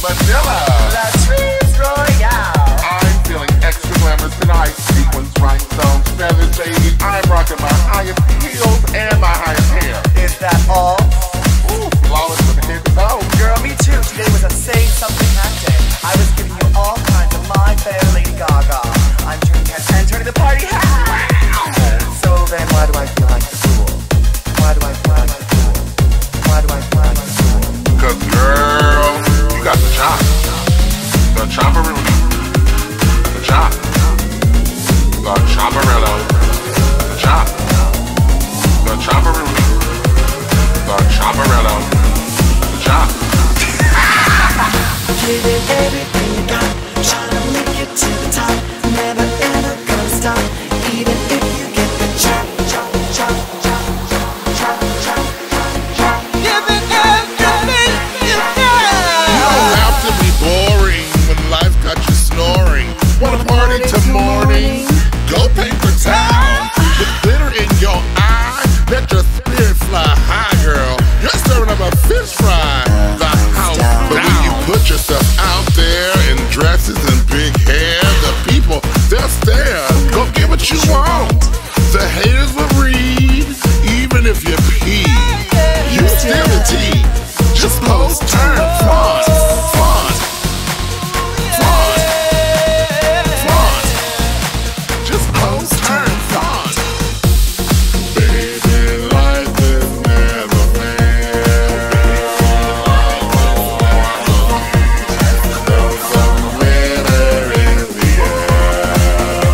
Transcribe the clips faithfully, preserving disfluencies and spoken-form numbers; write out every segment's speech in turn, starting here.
Manila. Latrice Royale. I'm feeling extra glamorous tonight. Sequins, rhinestones, feathers, baby. I'm rocking my highest heels and my highest hair. Is that all? Ooh, flawless from head to toe. Girl, me too. Today was a say something hat day. I was giving you all kinds of my fair Lady Gaga. I'm drinking and turning the party hat. So then why do I feel like the fool? Why do I feel like the fool? Why do I feel like the fool? Cause girl, you got the chop. The chopperoo. The chop. The chopperello. The chop. The chopperoo. The chopperello. The chop. Give it everything you got, try to make it to the top. Never ever gonna stop, even if you get the chop, chop, chop, chop, chop, chop, chop. Give it everything you got. You don't have to be boring when life got you snoring. Wanna party till morning? Go paper town. With glitter in your eye, let your spirit fly high, girl. You're stirring up a fish fry. The house down. But when you put yourself out there in dresses and big hair, the people, they'll stare. Go get what you want. The haters will read, even if you pee. You still a T. Just pose, turn, flaunt, flaunt, flaunt, flaunt. Just pose, turn, flaunt. Baby, life is never fair. There's some winner in the air.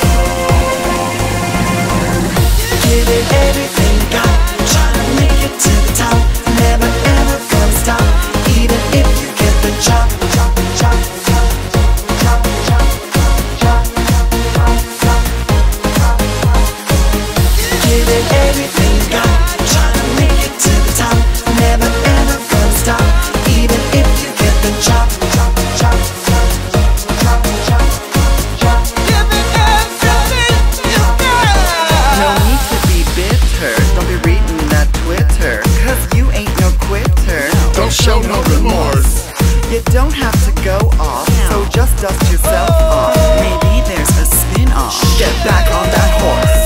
Give it everything you got, try to make it to the top. Never ever gonna stop, even if you get the chop, chop, chop, chop, chop, chop, chop, chop, chop. Give it everything you got, try to make it to the top. Never ever gonna stop, even if you get the chop, chop, chop, chop, chop, chop, chop. Give it everything you got. No need to be bitter. Don't be reading that Twitter. Cause you ain't no quitter. Don't show no remorse. You don't have to go off, so just dust yourself off. Maybe there's a spin off. Get back on that horse.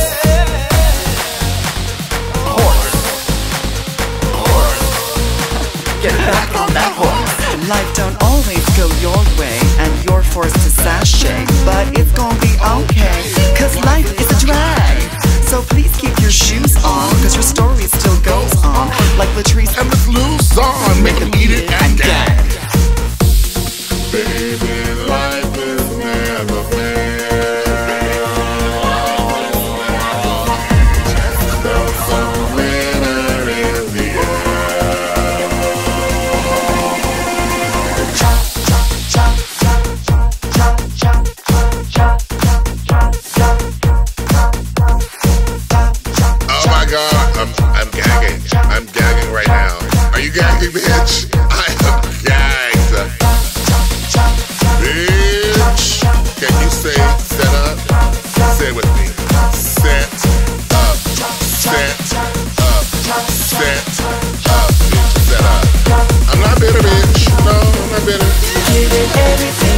Horse. Horse. Get back on that horse. Life don't always go your way, and you're forced to sashay. But it's gonna be okay, cause life is a drag. So please keep your shoes on, cause your story still goes on. Like Latrice And let's lose on, make them eat it and gag. Baby, life is never fair. There's some winner in the air. Chop, chop, chop, chop, chop, chop, chop, chop, chop, chop. Oh my God, I'm, I'm gagging. I'm gagging right now. Are you gagging, bitch? I am gagged. Bitch, can you say set up? Say it with me. Set up, set up, set up, bitch, set up. I'm not bitter, bitch. No, I'm not bitter. Give it everything.